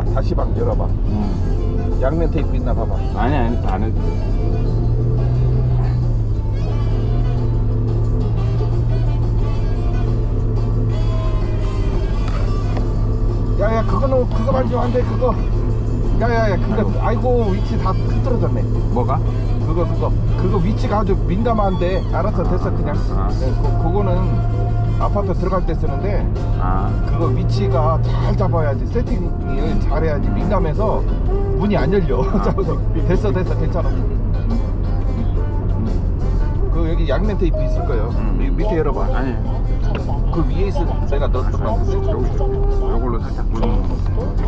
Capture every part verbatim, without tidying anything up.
다시 방 열어봐. 응. 양면 테이프 있나 봐봐. 아니 아니 안 해도 돼. 야야 그거는 그거 만지면 안돼 그거. 야야야 그거 아이고 위치 다 흐트러졌네. 뭐가? 그거 그거 그거 위치가 아주 민감한데. 알았어 됐어 그냥. 아. 네, 그, 그거는 아파트 들어갈 때 쓰는데 아. 그거 위치가 잘 잡아야지. 세팅을 잘해야지. 민감해서 문이 안 열려. 아. 됐어 됐어 괜찮아. 그 여기 양면 테이프 있을 거예요. 음. 이 밑에 열어봐. 아니. 그 위에 있을 내가 넣었던 거 같은데. 요걸로 살짝 묻는 거.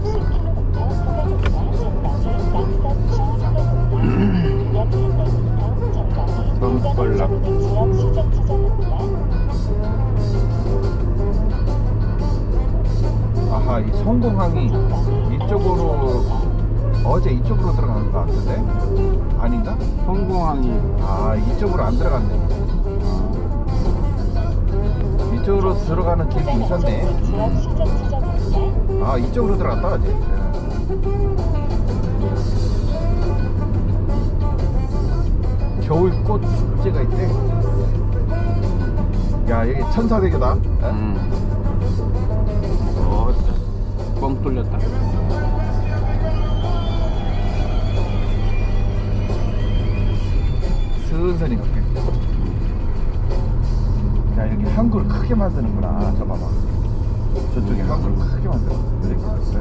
정벌락. 아하 이 성공항이 이쪽으로 어제 이쪽으로 들어가는 거 같은데 아닌가? 성공항이 아 이쪽으로 안 들어갔네. 이쪽으로 들어가는 길이 있었네. 아 이쪽으로 들어갔다 어제. 겨울꽃 축제가 있대. 야 여기 천사대교다. 음. 어, 뻥 뚫렸다. 천천히 갈게. 야 이렇게 한글 크게 만드는구나. 저 봐봐. 저쪽에 한글 크게 만들어. 그래? 그래.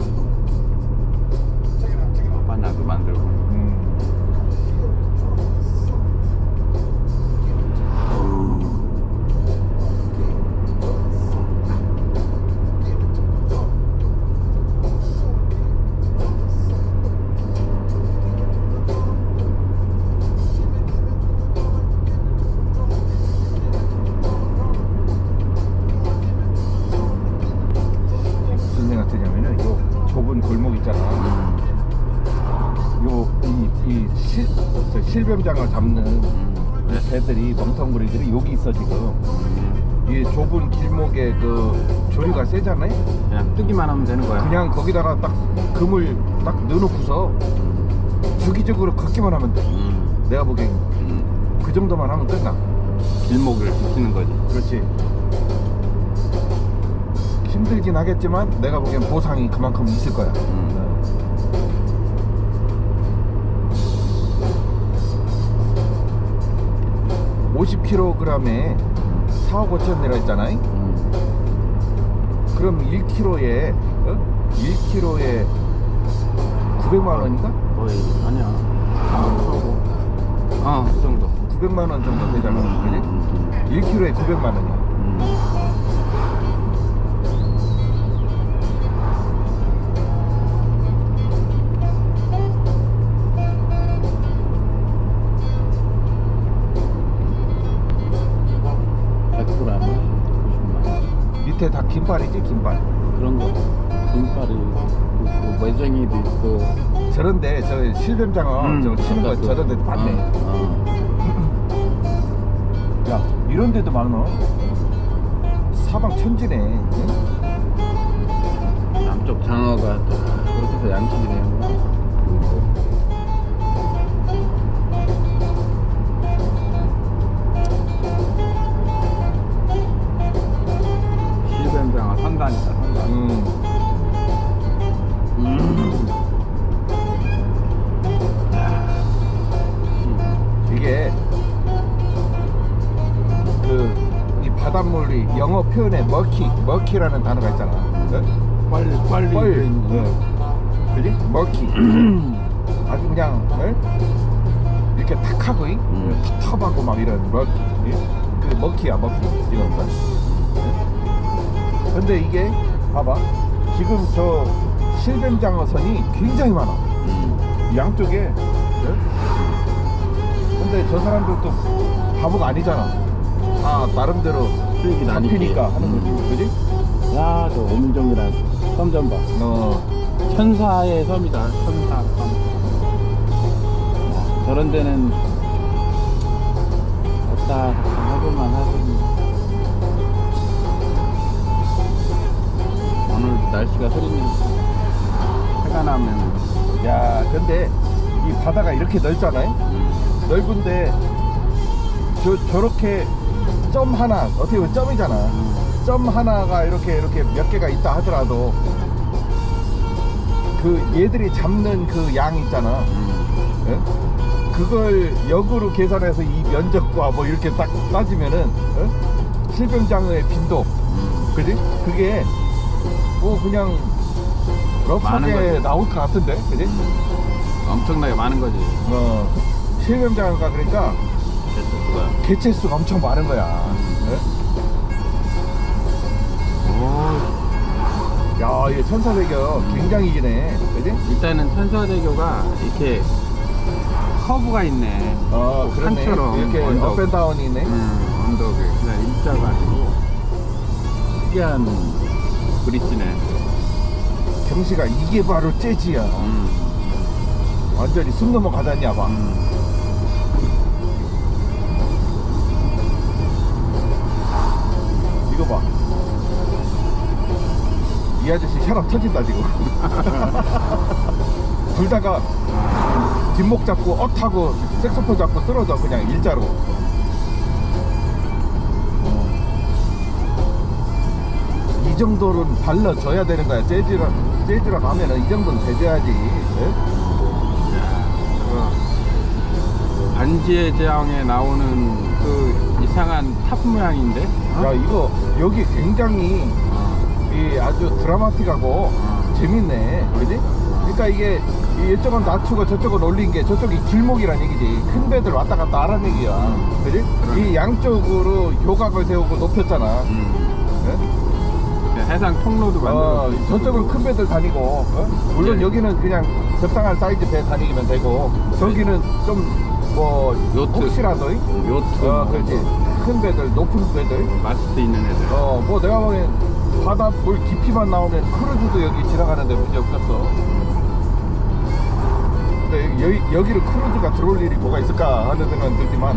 바나도 만들고. 음. 무슨 생각 드냐면은 요 좁은 골목 있잖아. 요 이 이 실 실뱀장어 잡는 이 배들이 멍텅구리들이 여기 있어 지금. 이 좁은 길목에 그 조류가 세잖아요. 그냥 뜨기만 하면 되는 거야. 그냥 거기다가 딱 금을 딱 넣어놓고서 주기적으로 걷기만 하면 돼. 음. 내가 보기엔 음. 그 정도만 하면 끝나. 길목을 지키는 거지. 그렇지. 힘들긴 하겠지만 내가 보기엔 보상이 그만큼 있을 거야. 음. 오십 킬로그램에 사억 오천 내라 했잖아요. 음. 그럼 일 킬로그램에 어? 일 킬로그램에 구백만 원인가? 거의 아니야. 아, 그 정도. 구백만 원 정도 되잖아. 그지? 일 킬로그램에 구백만 원이야. 음. 백 그램 구십만 원. 밑에 다 긴발이지 긴발. 그런 거. 김발이 있고, 매쟁이도 있고. 저런데 저 실뱀장어 음, 저 치는 거 아까 그- 저런 데도 많네. 어, 야 이런 데도 많어. 사방 천지네. 응? 어. 남쪽 장어가 다 그렇게 해서 양식이 되는구나. 실뱀장어 상단이다, 상단. 음. 음. 이게 그 이 바닷물이 영어 표현에 머키 머키라는 단어가 있잖아. 응? 빨리 빨리 뻘. 있는 거. 응. 그지? 머키. 아주 그냥 응? 이렇게 탁하고 응? 음. 텁텁하고 막 이런 머키. 응? 그 머키야 머키 이런 거. 응? 근데 이게 봐봐. 지금 저 실뱀장어선이 굉장히 많아. 음. 양쪽에. 응? 근데 저 사람들도 바보가 아니잖아. 다 나름대로 수익이 나니까. 잡히니까 하는 거지. 음. 그지? 야, 저 오민정이랑 섬 좀 봐. 어. 천사의 섬이다. 천사 섬. 야, 저런 데는 왔다 하고만 하더니 오늘 날씨가 흐리네. 바다가 이렇게 넓잖아요. 음. 넓은데 저, 저렇게 점 하나, 어떻게 보면 점이잖아. 음. 점 하나가 이렇게 이렇게 몇 개가 있다 하더라도 그 얘들이 잡는 그 양 있잖아. 음. 예? 그걸 역으로 계산해서 이 면적과 뭐 이렇게 딱 따지면은 예? 실병장어의 빈도, 음. 그지? 그게 뭐 그냥 많은 러프하게 거지. 나올 것 같은데, 그지? 음. 엄청나게 많은 거지. 어, 실병장어가 그러니까 개체수가. 개체수가 엄청 많은 거야. 예? 오. 야, 이 천사대교 굉장히 기네, 그지? 일단은 천사대교가 이렇게 커브가 있네. 어, 그렇네. 산처럼 이렇게 언덕. 업앤다운이 있네. 음, 언덕에 그냥 일자가지고 특이한 브릿지네. 경시가 이게 바로 재즈야. 음. 완전히 숨 넘어가다냐 봐. 음. 이거 봐. 이 아저씨 혈압 터진다 지금. 불다가 뒷목 잡고 엇 하고 색소폰 잡고 쓰러져 그냥 일자로. 이 정도는 발라줘야 되는 거야. 재즈라 재즈라 가면은 이 정도는 돼줘야지. 예? 어, 반지의 제왕에 나오는 그 이상한 탑 모양인데? 어? 야, 이거 여기 굉장히 어. 이 아주 드라마틱하고 어. 재밌네, 그지? 그러니까 이게 이쪽은 낮추고 저쪽은 올린 게 저쪽이 길목이란 얘기지. 큰 배들 왔다 갔다 하라는 얘기야, 그지? 그러네. 이 양쪽으로 효각을 세우고 높였잖아. 음. 예? 해상 통로도 어, 만들어. 저쪽은 큰 배들 다니고, 어? 물론 네. 여기는 그냥 적당한 사이즈 배 다니면 되고, 저기는 좀 뭐 요트. 혹시라도 이? 요트. 어, 그렇지. 큰 배들, 높은 배들. 마스트 있는 애들. 어, 뭐 내가 보기엔 바다 볼 깊이만 나오면 크루즈도 여기 지나가는데 문제 없겠어. 근데 여기, 여기로 크루즈가 들어올 일이 뭐가 있을까 하는 생각은 들지만.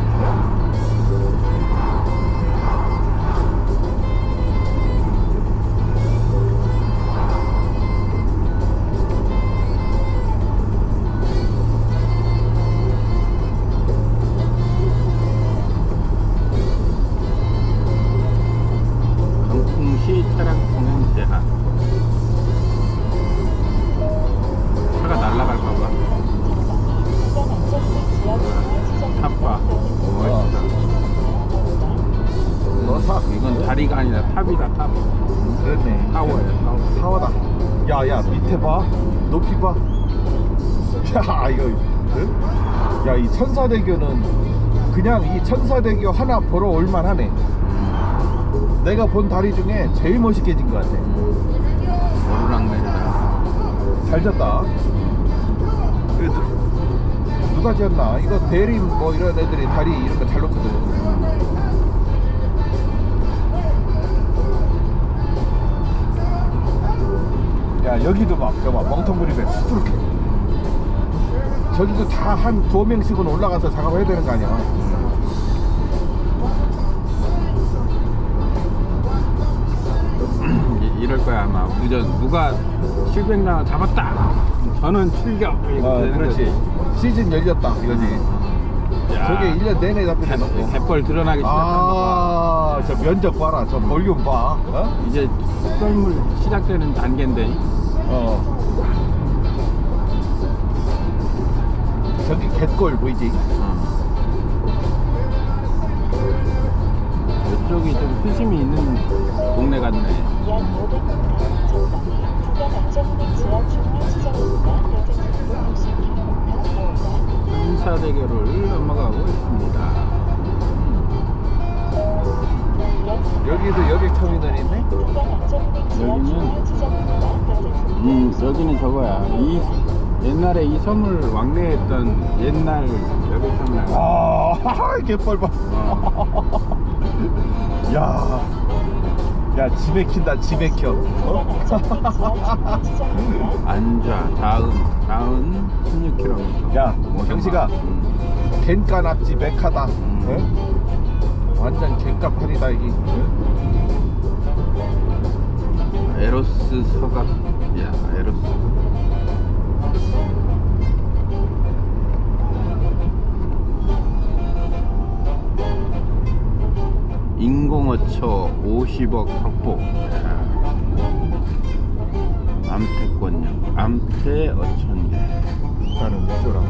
강풍시 차량 통행 제한. 차가 날아갈까봐. 탑바. 멋있다. 너 탑. 이건 다리가 아니라 탑이다, 탑. 그렇네. 타워야, 타워. 타워다. 야, 야, 밑에 봐. 높이 봐. 야, 이거. 응? 야, 이 천사대교는 그냥 이 천사대교 하나 보러 올만하네. 내가 본 다리 중에 제일 멋있게 진 것 같아. 오르락내리락. 잘 졌다. 그래도 누가 지었나? 이거 대림 뭐 이런 애들이 다리 이런 거 잘 놓거든. 야, 여기도 막 저봐 멍텅구리배 수두룩해. 저기도 다 한 두 명씩은 올라가서 작업해야 되는 거 아니야? 이- 이럴 거야 아마. 무전 누가 실백랑을 잡았다. 저는 출격. 이렇게 어, 되는 그렇지. 거지. 시즌 열렸다 이거지. 야, 저게 일 년 내내 잡히는 거고. 갯벌 드러나기 시작한 아, 저 면적 봐라. 저 볼륨 봐. 어? 거. 이제 썰물 시작되는 단계인데. 어. 저기 갯골 보이지? 이쪽이 좀 수심이 있는 동네 같네. 약 오백 미터 전방에 구간 안전운행 지하 중앙 지점입니다. 여객선으로 오십 킬로미터 나오다. 천사대교를 넘어가고 있습니다. 여기도 여객 터미널 있네? 구간 안전운행 지하 여기는- 중앙 지점입니다. 여객선으로 음, 여기는 저거야. 이 옛날에 이 섬을 왕래했던 옛날 여객선이야. 아, 갯벌 봐. 어. 야, 야, 지 맥힌다, 지 맥혀. 어? 구간 안전운행 지하 중앙 지점입니다. 안좌, 다음, 다음 십육 킬로미터. 야, 경식아. 음. 갱가 납지 맥하다. 음. 응? 완전 갱가판이다 이게. 응? 에로스 서각. 야, 에로스. 인공어초 오십억 확보. 암태권역, 암태어촌역. 나는 미소랑